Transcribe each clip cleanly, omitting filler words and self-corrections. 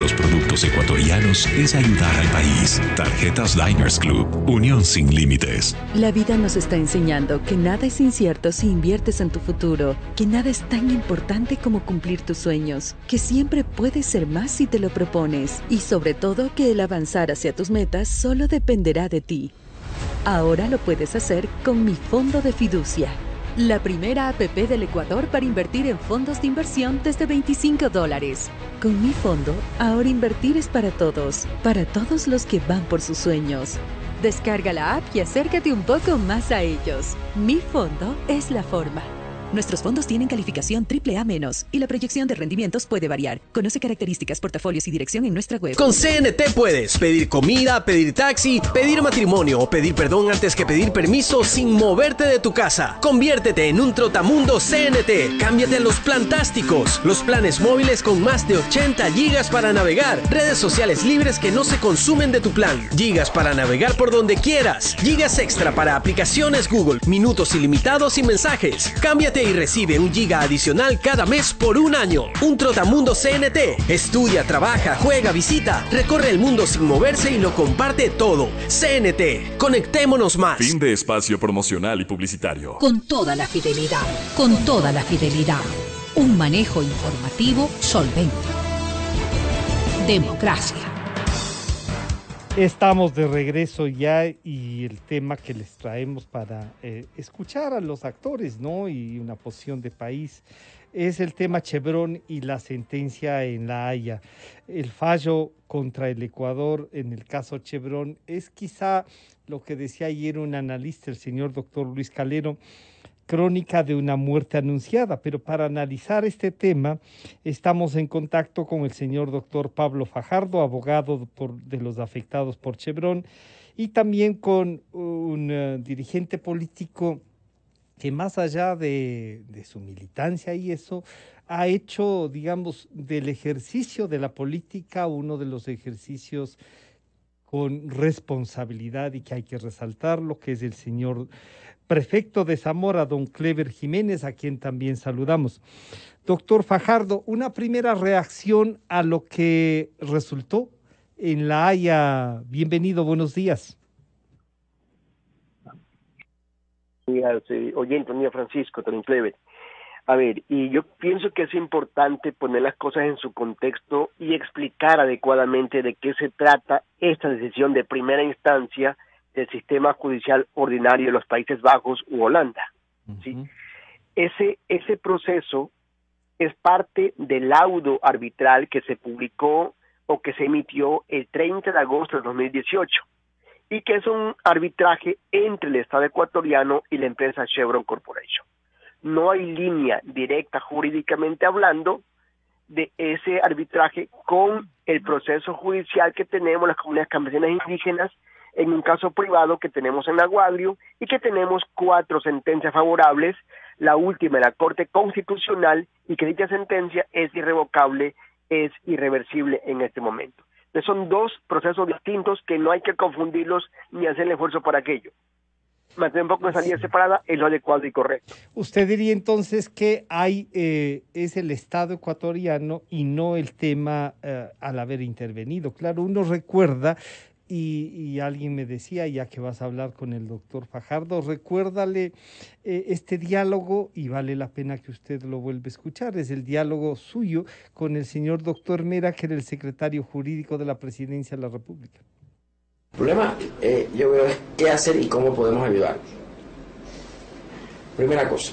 los productos ecuatorianos es ayudar al país. Tarjetas Diners Club, unión sin límites. La vida nos está enseñando que nada es incierto si inviertes en tu futuro, que nada es tan importante como cumplir tus sueños, que siempre puedes ser más si te lo propones y sobre todo que el avanzar hacia tus metas solo dependerá de ti. Ahora lo puedes hacer con Mi Fondo de Fiducia, la primera APP del Ecuador para invertir en fondos de inversión desde $25. Con Mi Fondo, ahora invertir es para todos los que van por sus sueños. Descarga la app y acércate un poco más a ellos. Mi Fondo es la forma. Nuestros fondos tienen calificación AAA- y la proyección de rendimientos puede variar. Conoce características, portafolios y dirección en nuestra web. Con CNT puedes pedir comida, pedir taxi, pedir matrimonio o pedir perdón antes que pedir permiso sin moverte de tu casa. Conviértete en un trotamundo CNT. Cámbiate a los Plantásticos, los planes móviles con más de 80 gigas para navegar, redes sociales libres que no se consumen de tu plan, gigas para navegar por donde quieras, gigas extra para aplicaciones Google, minutos ilimitados y mensajes. Cámbiate y recibe 1 giga adicional cada mes por 1 año. Un trotamundo CNT. Estudia, trabaja, juega, visita, recorre el mundo sin moverse y lo comparte todo. CNT. Conectémonos más. Fin de espacio promocional y publicitario. Con toda la fidelidad, con toda la fidelidad. Un manejo informativo solvente. Democracia. Estamos de regreso ya y el tema que les traemos para escuchar a los actores, ¿no? Y una posición de país es el tema Chevron y la sentencia en La Haya. El fallo contra el Ecuador en el caso Chevron es quizá lo que decía ayer un analista, el señor doctor Luis Calero, crónica de una muerte anunciada, pero para analizar este tema estamos en contacto con el señor doctor Pablo Fajardo, abogado de los afectados por Chevron, y también con un dirigente político que más allá de su militancia y eso, ha hecho, digamos, del ejercicio de la política uno de los ejercicios con responsabilidad y que hay que resaltarlo, que es el señor prefecto de Zamora, don Clever Jiménez, a quien también saludamos. Doctor Fajardo, una primera reacción a lo que resultó en La Haya. Bienvenido, buenos días. Oyente mío, Francisco, don Clever. A ver, y yo pienso que es importante poner las cosas en su contexto y explicar adecuadamente de qué se trata esta decisión de primera instancia del sistema judicial ordinario de los Países Bajos u Holanda. ¿Sí? Ese proceso es parte del laudo arbitral que se publicó o que se emitió el 30 de agosto de 2018 y que es un arbitraje entre el Estado ecuatoriano y la empresa Chevron Corporation. No hay línea directa jurídicamente hablando de ese arbitraje con el proceso judicial que tenemos las comunidades campesinas indígenas en un caso privado que tenemos en Aguadio y que tenemos 4 sentencias favorables, la última de la Corte Constitucional, y que dicha sentencia es irrevocable, es irreversible en este momento. Entonces son 2 procesos distintos que no hay que confundirlos ni hacer el esfuerzo para aquello. Mantener un poco de salida separada es lo adecuado y correcto. Usted diría entonces que es el Estado ecuatoriano y no el tema al haber intervenido. Claro, uno recuerda, y alguien me decía, ya que vas a hablar con el doctor Fajardo, recuérdale este diálogo, y vale la pena que usted lo vuelva a escuchar, es el diálogo suyo con el señor doctor Mera, que era el secretario jurídico de la Presidencia de la República. El problema, yo veo, es qué hacer y cómo podemos ayudar. Primera cosa,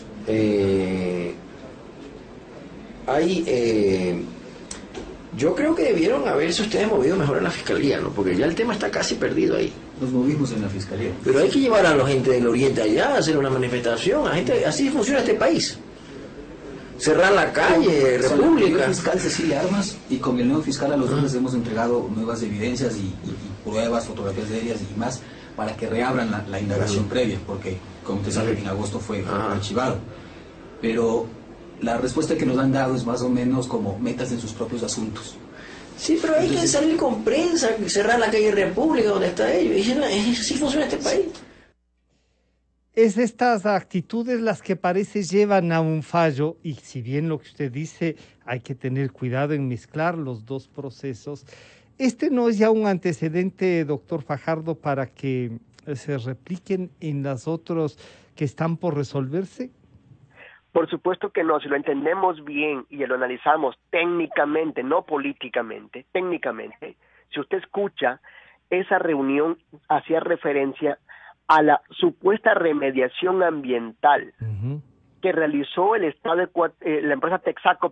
yo creo que debieron haberse ustedes movido mejor en la fiscalía, ¿no? Porque ya el tema está casi perdido ahí. Nos movimos en la fiscalía. Pero hay que llevar a la gente del oriente allá a hacer una manifestación. Así funciona este país. Cerrar la calle, República. Con el fiscal Cecilia Armas y con el nuevo fiscal a los dos les hemos entregado nuevas evidencias y pruebas, fotografías aéreas y más para que reabran la indagación previa, porque como usted sabe en agosto fue archivado. Pero la respuesta que nos han dado es más o menos como metas en sus propios asuntos. Sí, pero hay que salir con prensa, cerrar la calle República donde está ellos. Y así funciona este país. Es estas actitudes las que parece llevan a un fallo, y si bien lo que usted dice, hay que tener cuidado en mezclar los dos procesos, ¿este no es ya un antecedente, doctor Fajardo, para que se repliquen en las otros que están por resolverse? Por supuesto que no, si lo entendemos bien y lo analizamos técnicamente, no políticamente, técnicamente, si usted escucha, esa reunión hacía referencia a la supuesta remediación ambiental que realizó el Estado la empresa Texaco,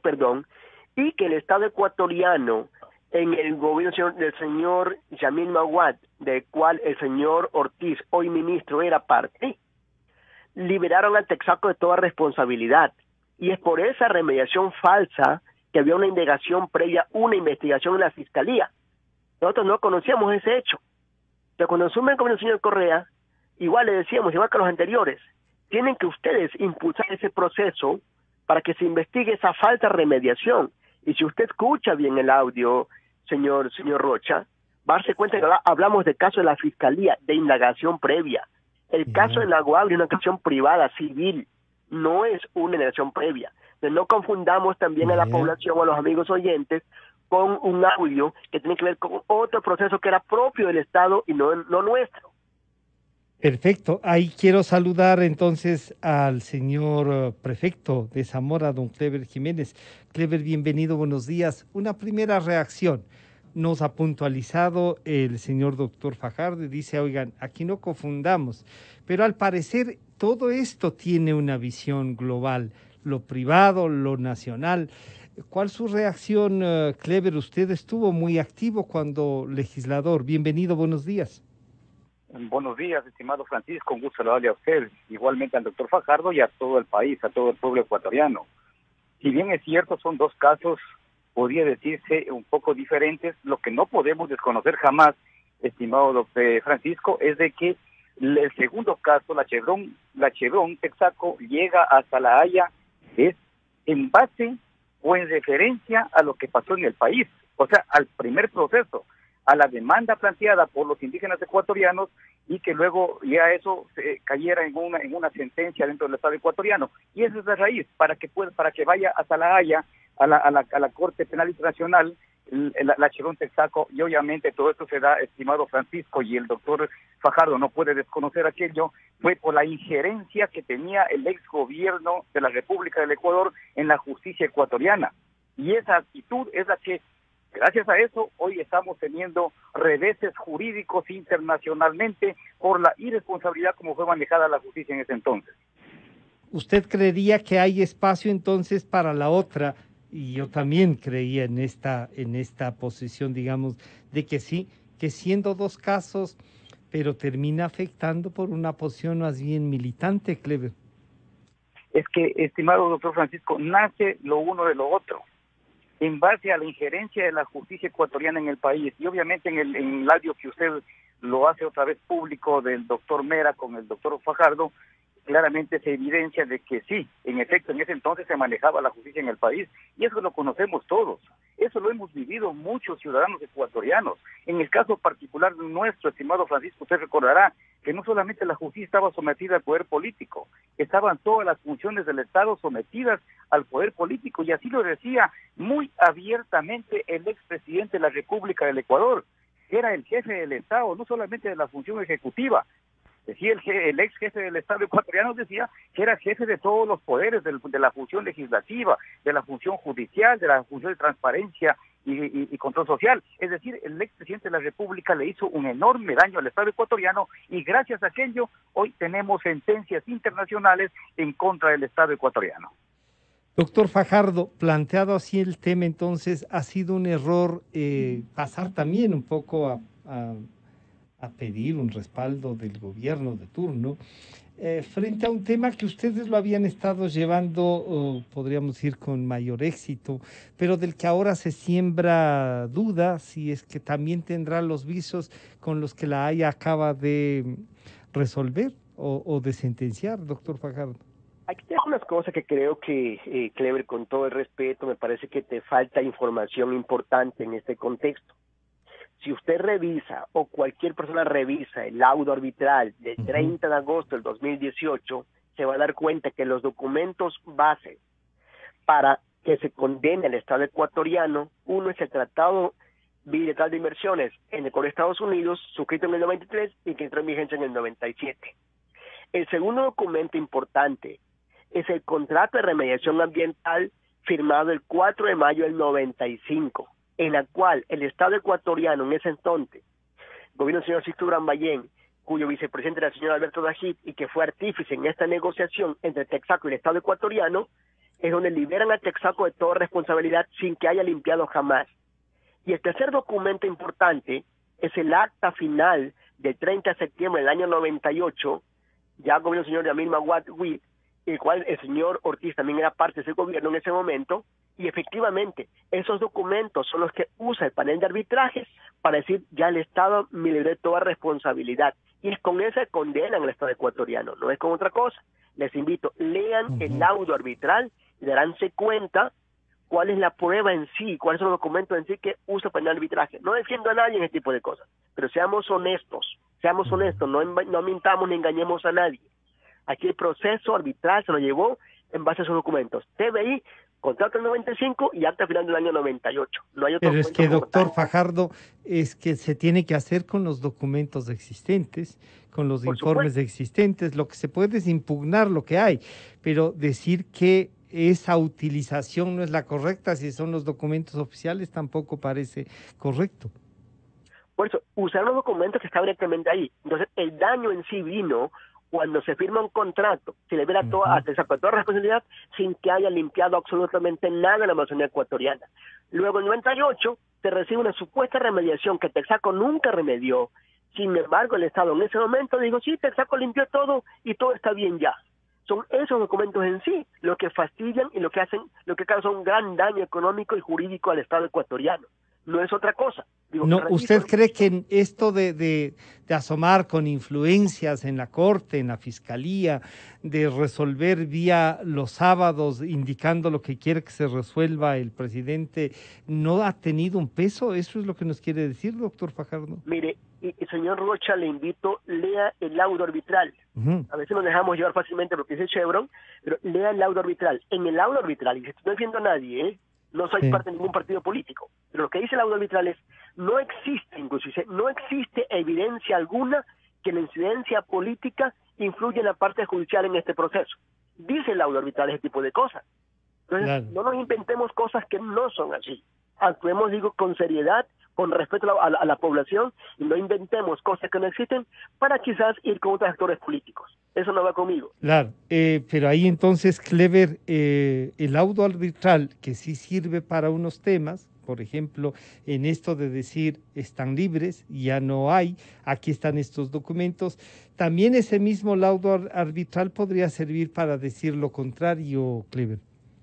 y que el Estado ecuatoriano en el gobierno del señor Yamil Maguad, del cual el señor Ortiz, hoy ministro, era parte, liberaron al Texaco de toda responsabilidad. Y es por esa remediación falsa que había una indagación previa, una investigación en la Fiscalía. Nosotros no conocíamos ese hecho. Pero cuando asumen como el señor Correa, igual le decíamos, igual que los anteriores, tienen que ustedes impulsar ese proceso para que se investigue esa falta de remediación. Y si usted escucha bien el audio, señor Rocha, va a darse cuenta que hablamos de caso de la Fiscalía, de indagación previa. El caso de la Guabri es una acción privada, civil, no es una indagación previa. Entonces no confundamos también a la población o a los amigos oyentes con un audio que tiene que ver con otro proceso que era propio del Estado y no nuestro. Perfecto. Ahí quiero saludar entonces al señor prefecto de Zamora, don Clever Jiménez. Clever, bienvenido, buenos días. Una primera reacción. Nos ha puntualizado el señor doctor Fajardo y dice, oigan, aquí no confundamos, pero al parecer todo esto tiene una visión global, lo privado, lo nacional. ¿Cuál es su reacción, Clever? Usted estuvo muy activo cuando legislador. Bienvenido, buenos días. Buenos días, estimado Francisco, un gusto saludarle a usted, igualmente al doctor Fajardo y a todo el país, a todo el pueblo ecuatoriano. Si bien es cierto, son dos casos, podría decirse, un poco diferentes, lo que no podemos desconocer jamás, estimado doctor Francisco, es de que el segundo caso, la Chevron Texaco, llega hasta La Haya, es en base o en referencia a lo que pasó en el país, o sea, al primer proceso, a la demanda planteada por los indígenas ecuatorianos y que luego ya eso cayera en una sentencia dentro del Estado ecuatoriano. Y esa es la raíz, para que vaya hasta La Haya, a la Corte Penal Internacional, la Chevron Texaco, y obviamente todo esto se da, estimado Francisco, y el doctor Fajardo no puede desconocer aquello, fue por la injerencia que tenía el ex gobierno de la República del Ecuador en la justicia ecuatoriana. Y esa actitud es la que, gracias a eso, hoy estamos teniendo reveses jurídicos internacionalmente por la irresponsabilidad como fue manejada la justicia en ese entonces. ¿Usted creería que hay espacio entonces para la otra? Y yo también creía en esta posición, digamos, de que sí, que siendo dos casos, pero termina afectando por una posición más bien militante, Clever. Es que, estimado doctor Francisco, nace lo uno de lo otro, en base a la injerencia de la justicia ecuatoriana en el país, y obviamente en el audio que usted lo hace otra vez público del doctor Mera con el doctor Fajardo, claramente se evidencia de que sí, en efecto, en ese entonces se manejaba la justicia en el país, y eso lo conocemos todos, eso lo hemos vivido muchos ciudadanos ecuatorianos. En el caso particular nuestro, estimado Francisco, usted recordará que no solamente la justicia estaba sometida al poder político, estaban todas las funciones del Estado sometidas al poder político, y así lo decía muy abiertamente el expresidente de la República del Ecuador, que era el jefe del Estado, no solamente de la función ejecutiva. Decía el ex jefe del Estado ecuatoriano, decía que era jefe de todos los poderes, de la función legislativa, de la función judicial, de la función de transparencia y control social. Es decir, el expresidente de la República le hizo un enorme daño al Estado ecuatoriano, y gracias a aquello hoy tenemos sentencias internacionales en contra del Estado ecuatoriano. Doctor Fajardo, planteado así el tema, entonces, ¿ha sido un error pasar también un poco a pedir un respaldo del gobierno de turno frente a un tema que ustedes lo habían estado llevando, podríamos decir, con mayor éxito, pero del que ahora se siembra duda si es que también tendrá los visos con los que la Haya acaba de resolver o de sentenciar, doctor Fajardo? Aquí hay unas cosas que creo que, Clever, con todo el respeto, me parece que te falta información importante en este contexto. Si usted revisa o cualquier persona revisa el laudo arbitral del 30 de agosto del 2018, se va a dar cuenta que los documentos base para que se condene al Estado ecuatoriano, uno es el Tratado Bilateral de Inversiones con Estados Unidos, suscrito en el 93 y que entró en vigencia en el 97. El segundo documento importante es el Contrato de Remediación Ambiental firmado el 4 de mayo del 95, en la cual el Estado ecuatoriano en ese entonces, el gobierno del señor Sixto Urabayén, cuyo vicepresidente era el señor Alberto Dajit y que fue artífice en esta negociación entre Texaco y el Estado ecuatoriano, es donde liberan a Texaco de toda responsabilidad sin que haya limpiado jamás. Y el tercer documento importante es el acta final del 30 de septiembre del año 98, ya gobierno del señor Yamil Maguad Huit, el cual el señor Ortiz también era parte de ese gobierno en ese momento, y efectivamente esos documentos son los que usa el panel de arbitrajes para decir ya el Estado me libró de toda responsabilidad, y con eso condenan al Estado ecuatoriano, no es con otra cosa. Les invito, lean el laudo arbitral y daránse cuenta cuál es la prueba en sí, cuáles son los documentos en sí que usa el panel de arbitraje. No defiendo a nadie en este tipo de cosas, pero seamos honestos, no mintamos ni engañemos a nadie. Aquí el proceso arbitral se lo llevó en base a esos documentos. TBI, contrato del 95 y acta final del año 98. No hay otro. Pero es que, doctor Fajardo, es que se tiene que hacer con los documentos existentes, con los informes existentes. Lo que se puede es impugnar lo que hay, pero decir que esa utilización no es la correcta, si son los documentos oficiales, tampoco parece correcto. Por eso, usar los documentos que están directamente ahí. Entonces, el daño en sí vino cuando se firma un contrato, se le libera toda responsabilidad sin que haya limpiado absolutamente nada en la Amazonía ecuatoriana. Luego, en 98, se recibe una supuesta remediación que Texaco nunca remedió. Sin embargo, el Estado en ese momento dijo, sí, Texaco limpió todo y todo está bien ya. Son esos documentos en sí los que fastidian y lo que causa un gran daño económico y jurídico al Estado ecuatoriano. No es otra cosa. Digo, no, ¿usted cree que en esto de asomar con influencias en la Corte, en la Fiscalía, de resolver vía los sábados, indicando lo que quiere que se resuelva el presidente, no ha tenido un peso? ¿Eso es lo que nos quiere decir, doctor Fajardo? Mire, y señor Rocha, le invito, lea el laudo arbitral. A veces nos dejamos llevar fácilmente lo que dice Chevron, pero lea el laudo arbitral. En el laudo arbitral, y no estoy defiendo a nadie, no soy parte de ningún partido político, pero lo que dice el laudo arbitral es, no existe evidencia alguna que la incidencia política influya en la parte judicial en este proceso. Dice el laudo arbitral ese tipo de cosas. Entonces, no nos inventemos cosas que no son así. Actuemos, digo, con seriedad, con respeto a la población, y no inventemos cosas que no existen para quizás ir con otros actores políticos. Eso no va conmigo. Claro, pero ahí entonces, Clever, el laudo arbitral, que sí sirve para unos temas, por ejemplo, en esto de decir están libres, ya no hay, aquí están estos documentos, también ese mismo laudo arbitral podría servir para decir lo contrario, Clever.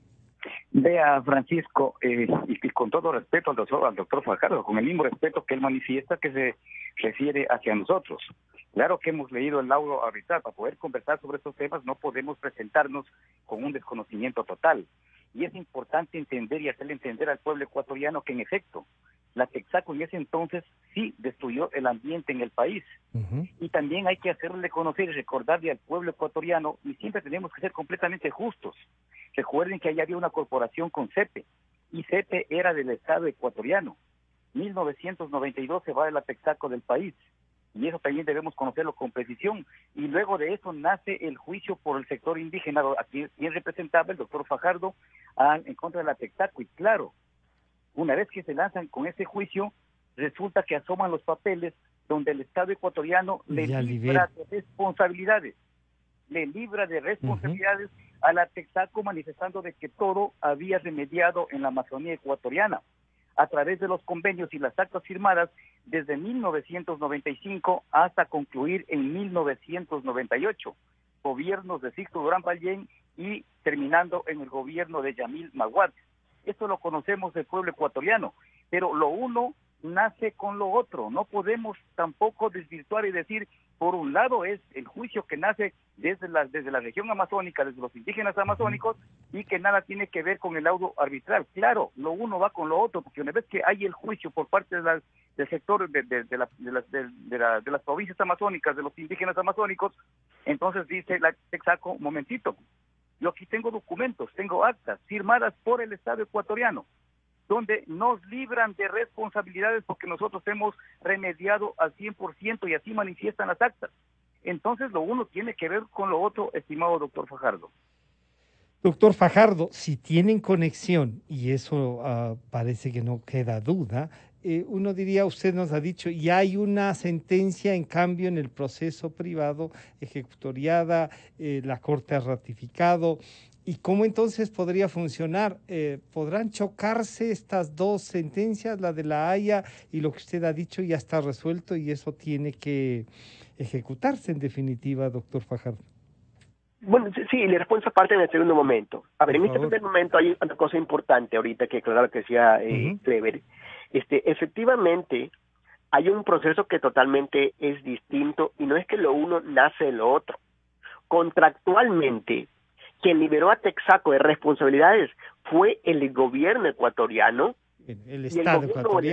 Vea, Francisco, y con todo respeto al doctor Fajardo, con el mismo respeto que él manifiesta que se refiere hacia nosotros. Claro que hemos leído el laudo arbitral. Para poder conversar sobre estos temas no podemos presentarnos con un desconocimiento total. Y es importante entender y hacerle entender al pueblo ecuatoriano que en efecto, la Texaco en ese entonces sí destruyó el ambiente en el país. Y también hay que hacerle conocer y recordarle al pueblo ecuatoriano, y siempre tenemos que ser completamente justos. Recuerden que allá había una corporación con CEPE, y CEPE era del Estado ecuatoriano. 1992 se va de la Texaco del país, y eso también debemos conocerlo con precisión. Y luego de eso nace el juicio por el sector indígena, aquí quien representaba el doctor Fajardo en contra de la Texaco. Y claro, una vez que se lanzan con ese juicio, resulta que asoman los papeles donde el Estado ecuatoriano le libra de responsabilidades. Le libra de responsabilidades a la Texaco, manifestando de que todo había remediado en la Amazonía ecuatoriana a través de los convenios y las actas firmadas desde 1995 hasta concluir en 1998, gobiernos de Sixto Urabayén y terminando en el gobierno de Yamil Maguad. Esto lo conocemos del pueblo ecuatoriano, pero lo uno nace con lo otro. No podemos tampoco desvirtuar y decir por un lado es el juicio que nace desde la región amazónica, desde los indígenas amazónicos, y que nada tiene que ver con el laudo arbitral. Claro, lo uno va con lo otro, porque una vez que hay el juicio por parte del sector de las provincias amazónicas, de los indígenas amazónicos, entonces dice la Texaco, momentito, yo aquí tengo documentos, tengo actas firmadas por el Estado ecuatoriano, donde nos libran de responsabilidades porque nosotros hemos remediado al 100% y así manifiestan las actas. Entonces lo uno tiene que ver con lo otro, estimado doctor Fajardo. Doctor Fajardo, si tienen conexión, y eso parece que no queda duda, uno diría, usted nos ha dicho, ya hay una sentencia en cambio en el proceso privado ejecutoriada, la Corte ha ratificado. ¿Y cómo entonces podría funcionar? ¿Podrán chocarse estas dos sentencias, la de La Haya y lo que usted ha dicho ya está resuelto y eso tiene que ejecutarse en definitiva, doctor Fajardo? Bueno, sí, le respondo esa parte en el segundo momento. A ver, en este primer momento hay una cosa importante ahorita que aclarar lo que decía Clever. Efectivamente, hay un proceso que totalmente es distinto y no es que lo uno nace de lo otro. Contractualmente, quien liberó a Texaco de responsabilidades fue el gobierno ecuatoriano, el Estado ecuatoriano. O el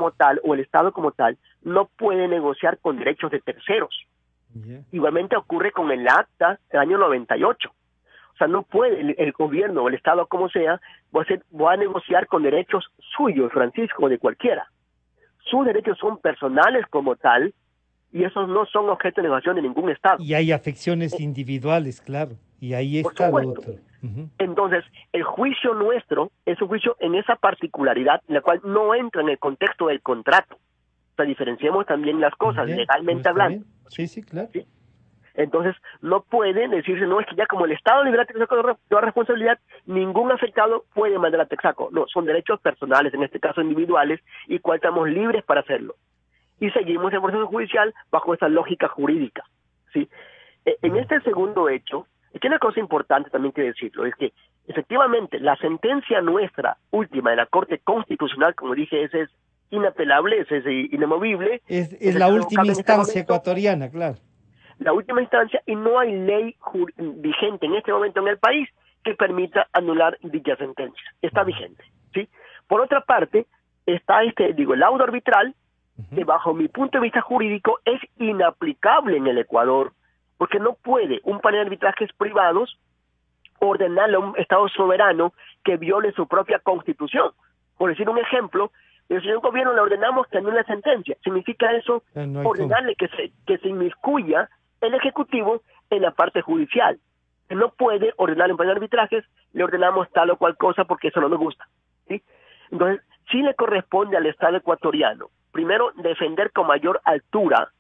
Estado como tal no puede negociar con derechos de terceros. Yeah. Igualmente ocurre con el acta del año 98. O sea, no puede el gobierno o el Estado como sea, va a negociar con derechos suyos, Francisco, de cualquiera. Sus derechos son personales como tal y esos no son objeto de negociación de ningún Estado. Y hay afecciones individuales, claro. Y ahí está lo otro. Entonces, el juicio nuestro es un juicio en esa particularidad, en la cual no entra en el contexto del contrato. O sea, diferenciemos también las cosas, legalmente hablando. Sí, sí, claro. ¿Sí? Entonces, no puede decirse, no, es que ya como el Estado libera a Texaco de toda responsabilidad, ningún afectado puede mandar a Texaco. No, son derechos personales, en este caso individuales, y cual estamos libres para hacerlo. Y seguimos el proceso judicial bajo esa lógica jurídica. ¿Sí? En este segundo hecho, es que una cosa importante también que decirlo, es que efectivamente la sentencia nuestra última de la Corte Constitucional, como dije, ese es inapelable, ese es inamovible. Es la última instancia ecuatoriana, claro. La última instancia, y no hay ley vigente en este momento en el país que permita anular dicha sentencia. Está vigente, ¿sí? Por otra parte, está el laudo arbitral, que bajo mi punto de vista jurídico es inaplicable en el Ecuador, porque no puede un panel de arbitrajes privados ordenarle a un Estado soberano que viole su propia constitución. Por decir un ejemplo, el señor gobierno le ordenamos que anule la sentencia. ¿Significa eso ordenarle que se inmiscuya el Ejecutivo en la parte judicial? Que no puede ordenarle un panel de arbitrajes, le ordenamos tal o cual cosa porque eso no me gusta, ¿sí? Entonces, sí le corresponde al Estado ecuatoriano, primero, defender con mayor altura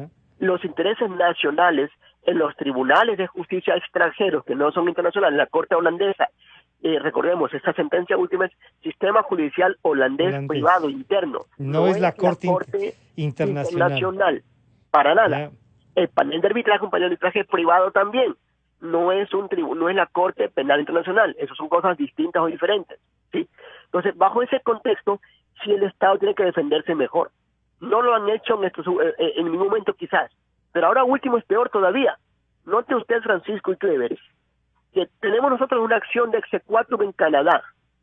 los intereses nacionales en los tribunales de justicia extranjeros, que no son internacionales, la Corte holandesa. Recordemos, esta sentencia última es sistema judicial holandés. Privado, interno. No es la Corte internacional. Para nada. El panel de arbitraje, un panel de arbitraje privado también. No es no es la Corte Penal Internacional. Esas son cosas distintas o diferentes, ¿sí? Entonces, bajo ese contexto, sí el Estado tiene que defenderse mejor. No lo han hecho en ningún momento quizás, pero ahora último es peor todavía. Note usted, Francisco y Clever, que tenemos nosotros una acción de exequatur en Canadá.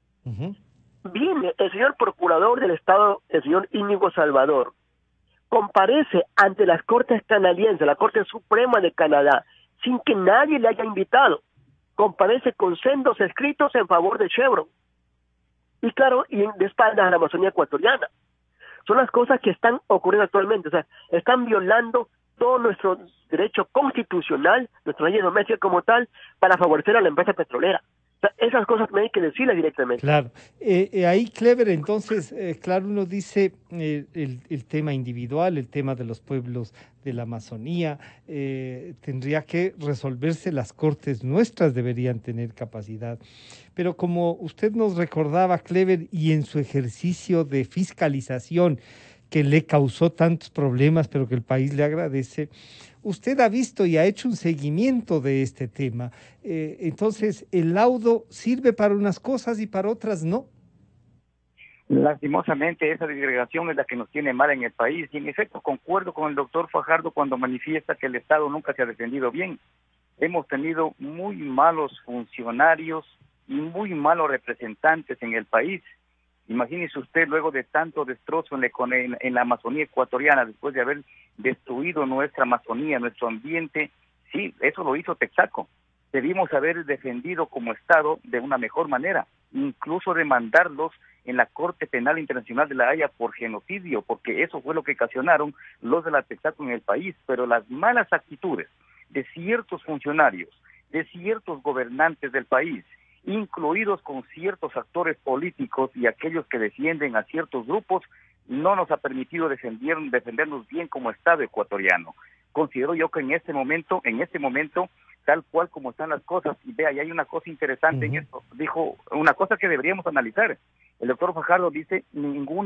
Viene el señor procurador del Estado, el señor Íñigo Salvador, comparece ante las Cortes canadienses, la Corte Suprema de Canadá, sin que nadie le haya invitado. Comparece con sendos escritos en favor de Chevron. Y claro, y de espaldas a la Amazonía ecuatoriana. Son las cosas que están ocurriendo actualmente. O sea, están violando todo nuestro derecho constitucional, nuestra ley doméstica como tal, para favorecer a la empresa petrolera. O sea, esas cosas me hay que decirlas directamente. Claro. Ahí, Clever, entonces, claro, uno dice el tema individual, el tema de los pueblos de la Amazonía, tendría que resolverse, las cortes nuestras deberían tener capacidad. Pero como usted nos recordaba, Clever, y en su ejercicio de fiscalización, que le causó tantos problemas, pero que el país le agradece, usted ha visto y ha hecho un seguimiento de este tema. Entonces, ¿el laudo sirve para unas cosas y para otras no? Lastimosamente, esa disgregación es la que nos tiene mal en el país. Y en efecto, concuerdo con el doctor Fajardo cuando manifiesta que el Estado nunca se ha defendido bien. Hemos tenido muy malos funcionarios y muy malos representantes en el país. Imagínese usted, luego de tanto destrozo en la Amazonía ecuatoriana, después de haber destruido nuestra Amazonía, nuestro ambiente, sí, eso lo hizo Texaco. Debimos haber defendido como Estado de una mejor manera, incluso demandarlos en la Corte Penal Internacional de La Haya por genocidio, porque eso fue lo que ocasionaron los de la Texaco en el país. Pero las malas actitudes de ciertos funcionarios, de ciertos gobernantes del país, incluidos con ciertos actores políticos y aquellos que defienden a ciertos grupos, no nos ha permitido defendernos bien como Estado ecuatoriano. Considero yo que en este momento, tal cual como están las cosas, y vea, y hay una cosa interesante en esto, dijo una cosa que deberíamos analizar. El doctor Fajardo dice, ningún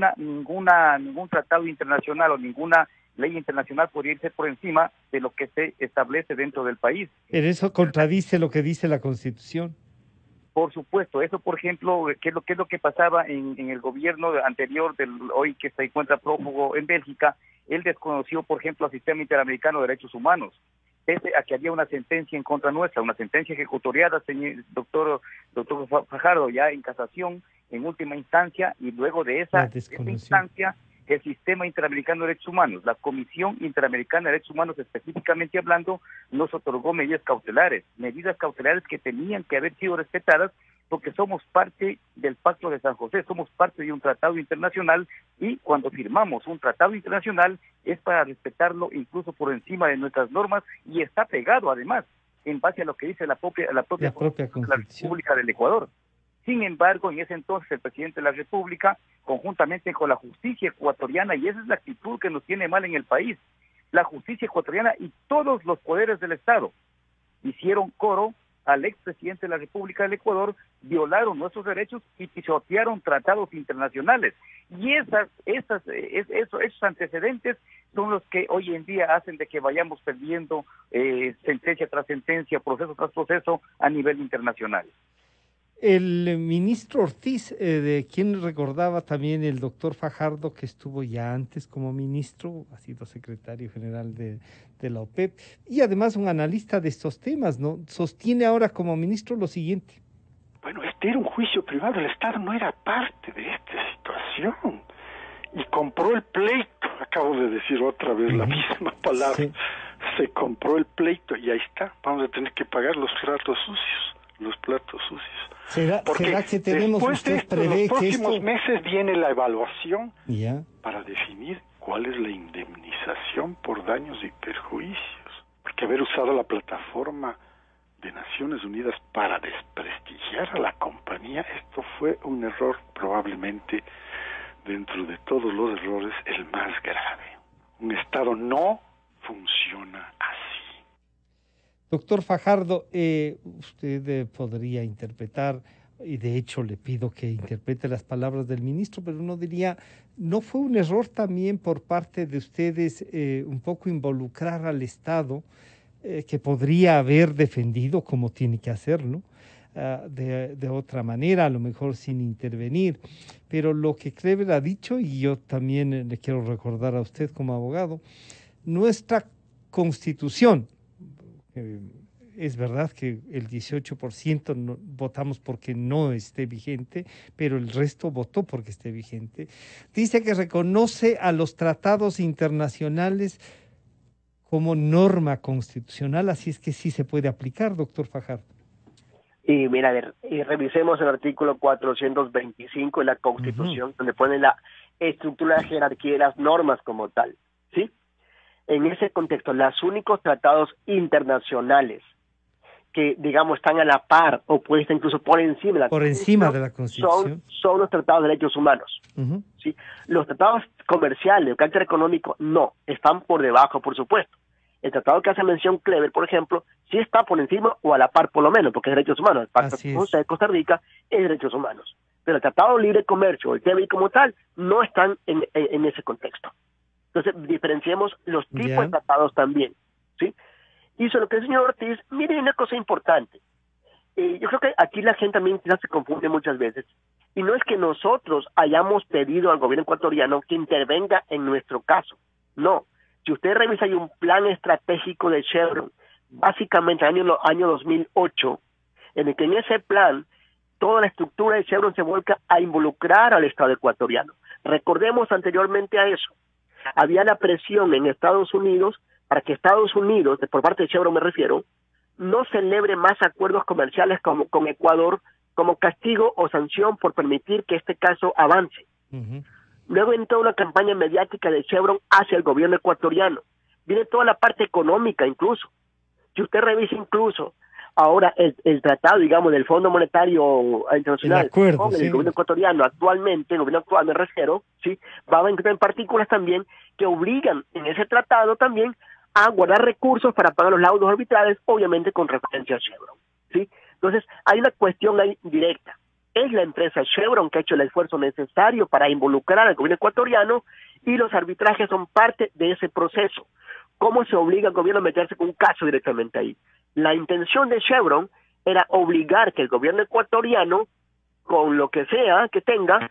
tratado internacional o ninguna ley internacional podría irse por encima de lo que se establece dentro del país. Pero eso contradice lo que dice la Constitución. Por supuesto, eso por ejemplo, ¿qué es lo que pasaba en el gobierno anterior, hoy que se encuentra prófugo en Bélgica? Él desconoció, por ejemplo, el Sistema Interamericano de Derechos Humanos, pese a que había una sentencia en contra nuestra, una sentencia ejecutoriada, doctor Fajardo, ya en casación, en última instancia, y luego de esa instancia, el Sistema Interamericano de Derechos Humanos, la Comisión Interamericana de Derechos Humanos específicamente hablando, nos otorgó medidas cautelares que tenían que haber sido respetadas, porque somos parte del Pacto de San José, somos parte de un tratado internacional, y cuando firmamos un tratado internacional es para respetarlo incluso por encima de nuestras normas, y está pegado además en base a lo que dice la propia Constitución de la República del Ecuador. Sin embargo, en ese entonces el presidente de la República, conjuntamente con la justicia ecuatoriana, y esa es la actitud que nos tiene mal en el país, la justicia ecuatoriana y todos los poderes del Estado hicieron coro al expresidente de la República del Ecuador, violaron nuestros derechos y pisotearon tratados internacionales. Y esos antecedentes son los que hoy en día hacen de que vayamos perdiendo sentencia tras sentencia, proceso tras proceso a nivel internacional. El ministro Ortiz, de quien recordaba también el doctor Fajardo, que estuvo ya antes como ministro, ha sido secretario general de la OPEP y además un analista de estos temas, ¿no? Sostiene ahora como ministro lo siguiente. Bueno, este era un juicio privado, el Estado no era parte de esta situación y compró el pleito, acabo de decir otra vez la misma palabra, sí. Se compró el pleito y ahí está, vamos a tener que pagar los platos sucios. ¿Será que tenemos, usted prevé los que próximos meses viene la evaluación para definir cuál es la indemnización por daños y perjuicios? Porque haber usado la plataforma de Naciones Unidas para desprestigiar a la compañía, esto fue un error probablemente dentro de todos los errores el más grave. Un Estado no funciona así. Doctor Fajardo, usted podría interpretar, y de hecho le pido que interprete las palabras del ministro, pero uno diría, ¿no fue un error también por parte de ustedes un poco involucrar al Estado, que podría haber defendido como tiene que hacerlo, de otra manera, a lo mejor sin intervenir? Pero lo que Kleber ha dicho, y yo también le quiero recordar a usted como abogado, nuestra Constitución, es verdad que el 18% votamos porque no esté vigente, pero el resto votó porque esté vigente. Dice que reconoce a los tratados internacionales como norma constitucional, así es que sí se puede aplicar, doctor Fajardo. Y mira, a ver, revisemos el artículo 425 de la Constitución, donde pone la estructura de jerarquía de las normas como tal, ¿sí? En ese contexto, los únicos tratados internacionales que, digamos, están a la par o pueden estar incluso por encima de la Constitución son los tratados de derechos humanos. ¿Sí? Los tratados comerciales de carácter económico no, están por debajo, por supuesto. El tratado que hace mención Kleber, por ejemplo, sí está por encima o a la par por lo menos, porque es derechos humanos. El Pacto de Costa Rica es derechos humanos. Pero el Tratado de Libre Comercio, el TLC como tal, no están en ese contexto. Entonces, diferenciemos los tipos de tratados también, ¿sí? Y sobre lo que el señor Ortiz, miren una cosa importante. Yo creo que aquí la gente también se confunde muchas veces. Y no es que nosotros hayamos pedido al gobierno ecuatoriano que intervenga en nuestro caso. No. Si usted revisa, hay un plan estratégico de Chevron, básicamente año 2008, en el que en ese plan toda la estructura de Chevron se vuelca a involucrar al Estado ecuatoriano. Recordemos anteriormente a eso, había la presión en Estados Unidos para que Estados Unidos, por parte de Chevron me refiero, no celebre más acuerdos comerciales con Ecuador como castigo o sanción por permitir que este caso avance. Luego entró una campaña mediática de Chevron hacia el gobierno ecuatoriano. Viene toda la parte económica incluso. Si usted revisa incluso ahora el tratado, digamos, del Fondo Monetario Internacional con el gobierno ecuatoriano actualmente, el gobierno actual me refiero, ¿sí? Va a entrar en partículas también que obligan en ese tratado también a guardar recursos para pagar los laudos arbitrales, obviamente con referencia a Chevron, ¿sí? Entonces, hay una cuestión ahí directa. Es la empresa Chevron que ha hecho el esfuerzo necesario para involucrar al gobierno ecuatoriano y los arbitrajes son parte de ese proceso. ¿Cómo se obliga al gobierno a meterse con un caso directamente ahí? La intención de Chevron era obligar que el gobierno ecuatoriano, con lo que sea que tenga,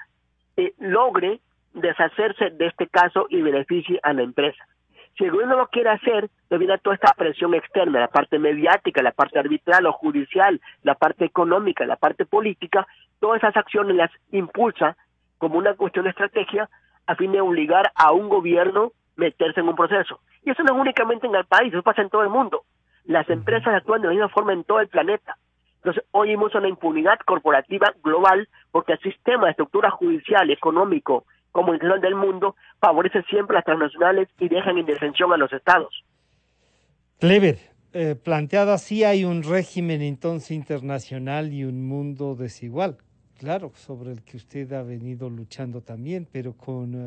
logre deshacerse de este caso y beneficie a la empresa. Si el gobierno lo quiere hacer, debido a toda esta presión externa, la parte mediática, la parte arbitral o judicial, la parte económica, la parte política, todas esas acciones las impulsa como una cuestión de estrategia a fin de obligar a un gobierno meterse en un proceso. Y eso no es únicamente en el país, eso pasa en todo el mundo. Las empresas actúan de la misma forma en todo el planeta. Entonces, hoy vemos una impunidad corporativa global porque el sistema de estructura judicial, económico, comunicación del mundo favorece siempre a las transnacionales y dejan en indefensión a los estados. Clever, planteado así, hay un régimen entonces internacional y un mundo desigual, claro, sobre el que usted ha venido luchando también, pero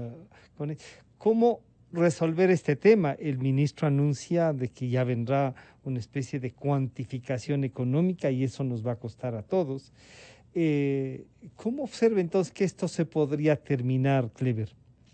¿cómo resolver este tema? El ministro anuncia de que ya vendrá una especie de cuantificación económica y eso nos va a costar a todos. ¿Cómo observa entonces que esto se podría terminar, Clever?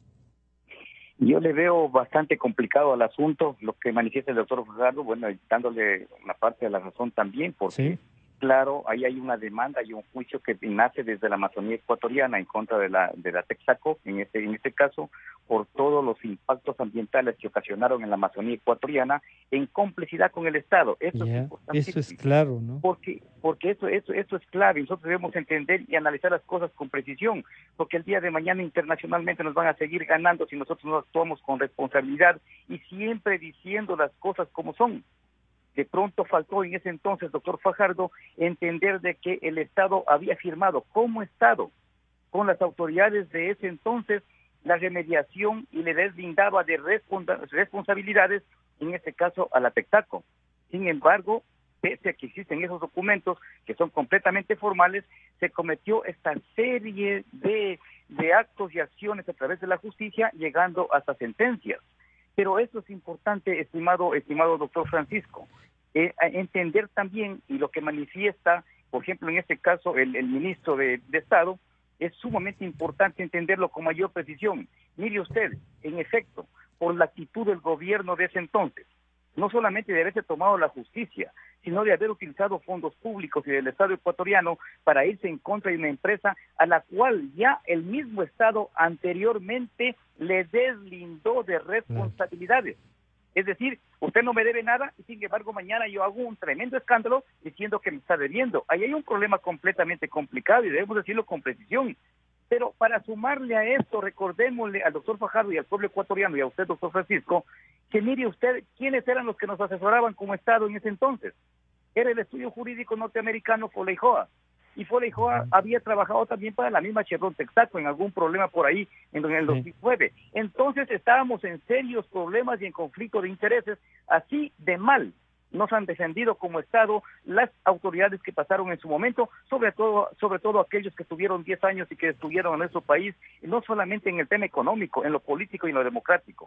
Yo le veo bastante complicado al asunto, lo que manifiesta el doctor Fajardo, bueno, dándole una parte de la razón también, porque claro, ahí hay una demanda y un juicio que nace desde la Amazonía ecuatoriana en contra de la Texaco, en este caso, por todos los impactos ambientales que ocasionaron en la Amazonía ecuatoriana en complicidad con el Estado. Eso es importante. Eso es claro, ¿no? Porque eso es clave. Nosotros debemos entender y analizar las cosas con precisión, porque el día de mañana internacionalmente nos van a seguir ganando si nosotros no actuamos con responsabilidad y siempre diciendo las cosas como son. De pronto faltó en ese entonces, doctor Fajardo, entender de que el Estado había firmado como Estado con las autoridades de ese entonces la remediación y le deslindaba de responsabilidades, en este caso a la Texaco. Sin embargo, pese a que existen esos documentos que son completamente formales, se cometió esta serie de actos y acciones a través de la justicia, llegando hasta sentencias. Pero eso es importante, estimado doctor Francisco, entender también, y lo que manifiesta, por ejemplo, en este caso, el ministro de Estado, es sumamente importante entenderlo con mayor precisión. Mire usted, en efecto, por la actitud del gobierno de ese entonces, no solamente de haberse tomado la justicia, sino de haber utilizado fondos públicos y del Estado ecuatoriano para irse en contra de una empresa a la cual ya el mismo Estado anteriormente le deslindó de responsabilidades. Es decir, usted no me debe nada y sin embargo mañana yo hago un tremendo escándalo diciendo que me está debiendo. Ahí hay un problema completamente complicado y debemos decirlo con precisión. Pero para sumarle a esto, recordémosle al doctor Fajardo y al pueblo ecuatoriano y a usted, doctor Francisco, que mire usted quiénes eran los que nos asesoraban como Estado en ese entonces. Era el estudio jurídico norteamericano Foley Hoag. Y Foley Hoag había trabajado también para la misma Chevron Texaco en algún problema por ahí en el 2009. Entonces estábamos en serios problemas y en conflicto de intereses, así de mal nos han defendido como Estado las autoridades que pasaron en su momento, sobre todo aquellos que tuvieron 10 años y que estuvieron en nuestro país, no solamente en el tema económico, en lo político y en lo democrático.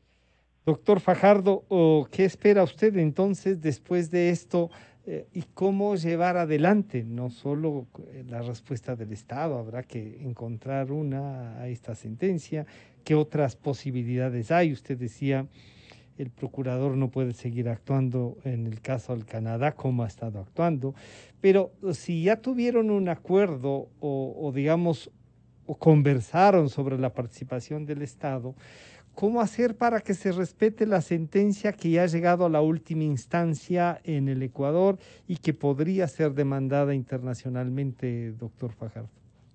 Doctor Fajardo, ¿qué espera usted entonces después de esto y cómo llevar adelante? No solo la respuesta del Estado, habrá que encontrar a esta sentencia. ¿Qué otras posibilidades hay? Usted decía el procurador no puede seguir actuando en el caso del Canadá como ha estado actuando, pero si ya tuvieron un acuerdo o digamos, o conversaron sobre la participación del Estado, ¿cómo hacer para que se respete la sentencia que ya ha llegado a la última instancia en el Ecuador y que podría ser demandada internacionalmente, doctor Fajardo?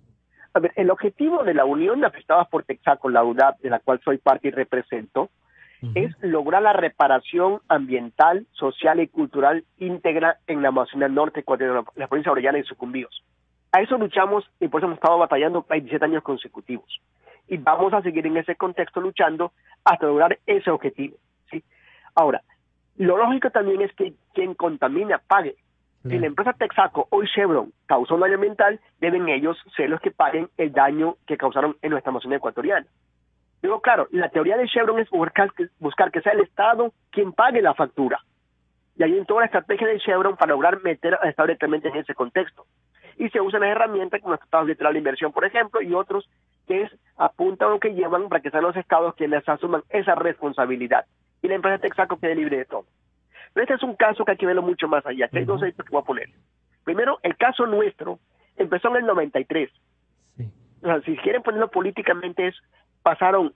A ver, el objetivo de la unión afectada por Texaco, la UDAP, de la cual soy parte y represento, es lograr la reparación ambiental, social y cultural íntegra en la Amazonía Norte, la provincia de Orellana y Sucumbíos. A eso luchamos y por eso hemos estado batallando 27 años consecutivos. Y vamos a seguir en ese contexto luchando hasta lograr ese objetivo, ¿sí? Ahora, lo lógico también es que quien contamina pague. Si la empresa Texaco, hoy Chevron, causó un daño ambiental, deben ellos ser los que paguen el daño que causaron en nuestra Amazonía ecuatoriana. Digo, claro, la teoría de Chevron es buscar que sea el Estado quien pague la factura. Y ahí en toda la estrategia de Chevron para lograr meter al Estado directamente en ese contexto. Y se usan las herramientas como los tratados bilaterales de inversión, por ejemplo, y otros que apuntan o que llevan para que sean los Estados quienes asuman esa responsabilidad. Y la empresa Texaco quede libre de todo. Pero este es un caso que hay que verlo mucho más allá. Aquí hay dos hechos que voy a poner. Primero, el caso nuestro empezó en el 93. Sí. O sea, si quieren ponerlo políticamente, pasaron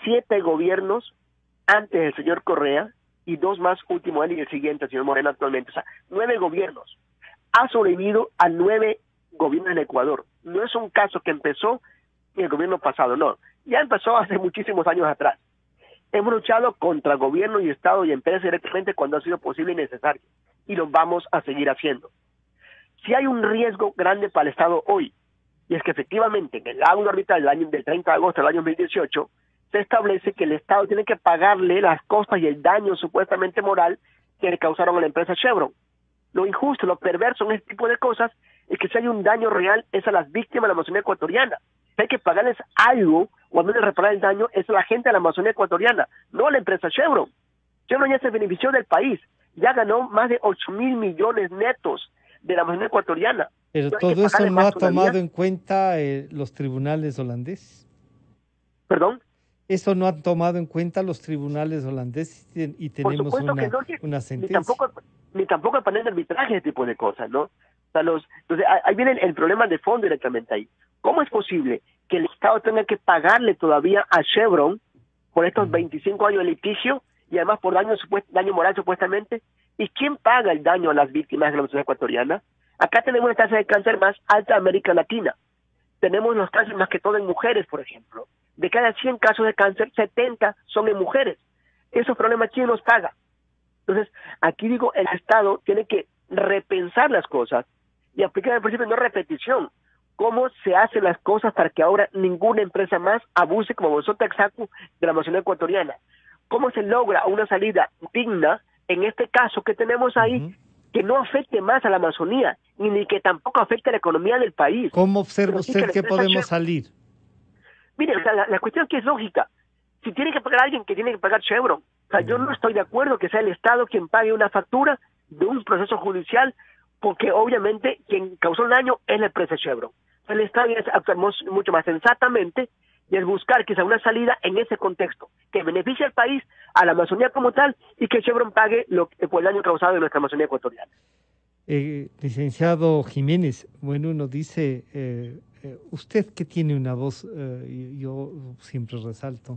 7 gobiernos antes del señor Correa y 2 más, último él y el siguiente, el señor Moreno actualmente. O sea, 9 gobiernos. Ha sobrevivido a 9 gobiernos en Ecuador. No es un caso que empezó en el gobierno pasado, no. Ya empezó hace muchísimos años atrás. Hemos luchado contra gobierno y Estado y empresas directamente cuando ha sido posible y necesario. Y lo vamos a seguir haciendo. Si hay un riesgo grande para el Estado hoy, y es que efectivamente en el acto arbitral del 30 de agosto del año 2018, se establece que el Estado tiene que pagarle las costas y el daño supuestamente moral que le causaron a la empresa Chevron. Lo injusto, lo perverso en este tipo de cosas es que si hay un daño real es a las víctimas de la Amazonía ecuatoriana. Si hay que pagarles algo o al menos reparar el daño es a la gente de la Amazonía ecuatoriana, no a la empresa Chevron. Chevron ya se benefició del país, ya ganó más de 8.000 millones netos de la Amazonía ecuatoriana. Pero todo eso no ha tomado en cuenta los tribunales holandeses. ¿Perdón? Eso no han tomado en cuenta los tribunales holandeses y tenemos una sentencia. Ni tampoco el panel de arbitraje, ese tipo de cosas, ¿no? O sea, entonces ahí viene el problema de fondo directamente ahí. ¿Cómo es posible que el Estado tenga que pagarle todavía a Chevron por estos 25 años de litigio y además por daño moral supuestamente? ¿Y quién paga el daño a las víctimas de la Amazonía ecuatoriana? Acá tenemos una tasa de cáncer más alta de América Latina. Tenemos los cánceres más que todo en mujeres, por ejemplo. De cada 100 casos de cáncer, 70 son en mujeres. Esos problemas, ¿quién los paga? Entonces, aquí digo, el Estado tiene que repensar las cosas y aplicar el principio de no repetición. ¿Cómo se hacen las cosas para que ahora ninguna empresa más abuse como abusó Texaco de la Amazonía ecuatoriana? ¿Cómo se logra una salida digna en este caso que tenemos ahí, que no afecte más a la Amazonía, ni que tampoco afecte a la economía del país? ¿Cómo observa usted que podemos salir? Mire, o sea, la cuestión aquí es lógica. Si tiene que pagar alguien, que tiene que pagar Chevron. O sea, yo no estoy de acuerdo que sea el Estado quien pague una factura de un proceso judicial, porque obviamente quien causó el daño es la empresa Chevron. El Estado debe actuar mucho más sensatamente y es buscar quizá una salida en ese contexto, que beneficie al país, a la Amazonía como tal, y que Chevron pague por el daño causado en nuestra Amazonía ecuatoriana. Licenciado Jiménez, bueno, uno dice, usted que tiene una voz, yo siempre resalto,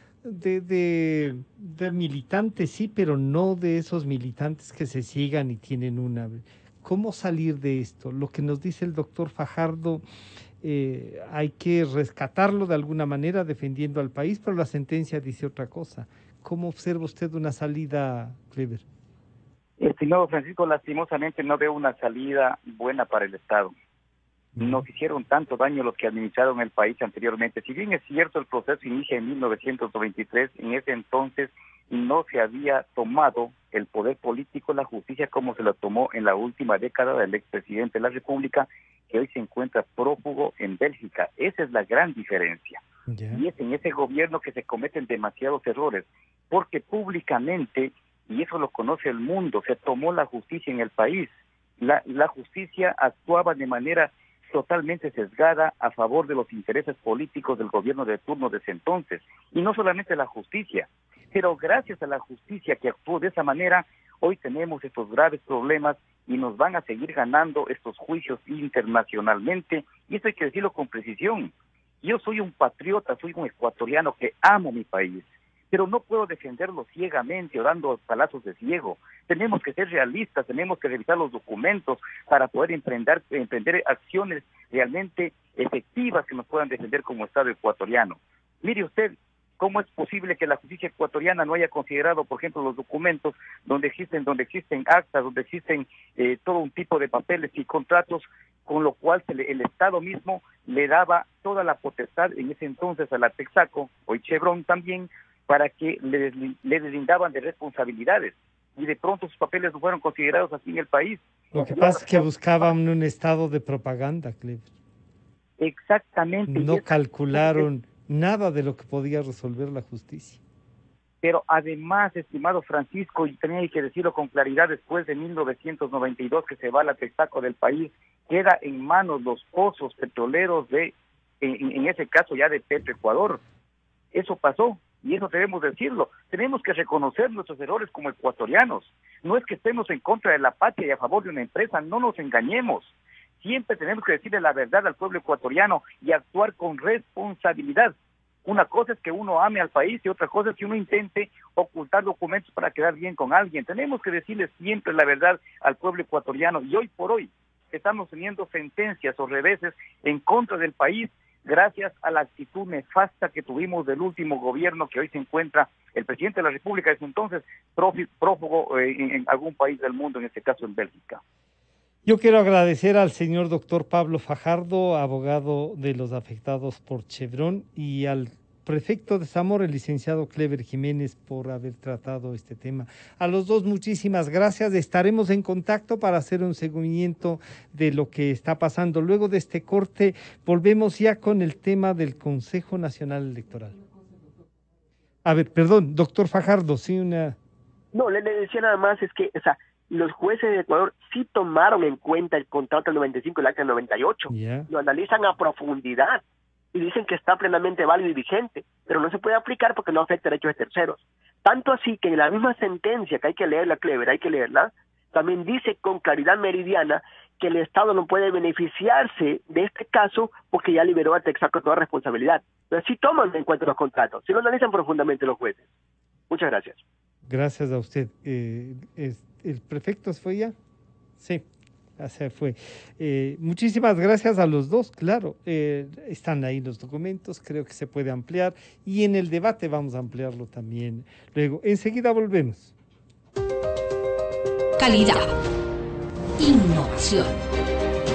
de militantes, sí, pero no de esos militantes que se ciegan y tienen una... ¿Cómo salir de esto? Lo que nos dice el doctor Fajardo, hay que rescatarlo de alguna manera defendiendo al país, pero la sentencia dice otra cosa. ¿Cómo observa usted una salida, Kleber? Estimado Francisco, lastimosamente no veo una salida buena para el Estado. Nos hicieron tanto daño los que administraron el país anteriormente. Si bien es cierto, el proceso inicia en 1993, en ese entonces no se había tomado el poder político, la justicia, como se lo tomó en la última década del expresidente de la República, que hoy se encuentra prófugo en Bélgica. Esa es la gran diferencia. Y es en ese gobierno que se cometen demasiados errores, porque públicamente, y eso lo conoce el mundo, se tomó la justicia en el país. La justicia actuaba de manera totalmente sesgada a favor de los intereses políticos del gobierno de turno de ese entonces. Y no solamente la justicia, Pero gracias a la justicia que actuó de esa manera, hoy tenemos estos graves problemas y nos van a seguir ganando estos juicios internacionalmente, y eso hay que decirlo con precisión. Yo soy un patriota, soy un ecuatoriano que amo mi país, pero no puedo defenderlo ciegamente o dando palazos de ciego. Tenemos que ser realistas, tenemos que revisar los documentos para poder emprender acciones realmente efectivas que nos puedan defender como Estado ecuatoriano. Mire usted, ¿cómo es posible que la justicia ecuatoriana no haya considerado, por ejemplo, los documentos donde existen actas, donde existen todo un tipo de papeles y contratos, con lo cual el Estado mismo le daba toda la potestad en ese entonces a la Texaco, hoy Chevron también, para que le deslindaban de responsabilidades? Y de pronto sus papeles no fueron considerados así en el país. Lo que pasa es que buscaban un estado de propaganda, Clever. Exactamente. No calcularon nada de lo que podía resolver la justicia. Pero además, estimado Francisco, y también hay que decirlo con claridad, después de 1992 que se va la Texaco del país, queda en manos los pozos petroleros en ese caso ya de Petroecuador. Eso pasó, y eso debemos decirlo. Tenemos que reconocer nuestros errores como ecuatorianos. No es que estemos en contra de la patria y a favor de una empresa, no nos engañemos. Siempre tenemos que decirle la verdad al pueblo ecuatoriano y actuar con responsabilidad. Una cosa es que uno ame al país y otra cosa es que uno intente ocultar documentos para quedar bien con alguien. Tenemos que decirle siempre la verdad al pueblo ecuatoriano, y hoy por hoy estamos teniendo sentencias o reveses en contra del país gracias a la actitud nefasta que tuvimos del último gobierno, que hoy se encuentra el presidente de la República, desde entonces prófugo en algún país del mundo, en este caso en Bélgica. Yo quiero agradecer al señor doctor Pablo Fajardo, abogado de los afectados por Chevron, y al prefecto de Zamora, el licenciado Clever Jiménez, por haber tratado este tema. A los dos, muchísimas gracias. Estaremos en contacto para hacer un seguimiento de lo que está pasando. Luego de este corte, volvemos ya con el tema del Consejo Nacional Electoral. A ver, perdón, doctor Fajardo, sí, una... No, le decía nada más, es que, los jueces de Ecuador sí tomaron en cuenta el contrato del 95 y el acta del 98. Lo analizan a profundidad y dicen que está plenamente válido y vigente, pero no se puede aplicar porque no afecta derechos de terceros. Tanto así que en la misma sentencia, que hay que leerla, Clever, hay que leerla, también dice con claridad meridiana que el Estado no puede beneficiarse de este caso porque ya liberó a Texaco toda responsabilidad. Pero sí toman en cuenta los contratos, sí lo analizan profundamente los jueces. Muchas gracias. Gracias a usted. ¿El prefecto fue ya? Sí, se fue. Muchísimas gracias a los dos, claro. Están ahí los documentos, creo que se puede ampliar, y en el debate vamos a ampliarlo también. Luego, enseguida volvemos. Calidad. Innovación.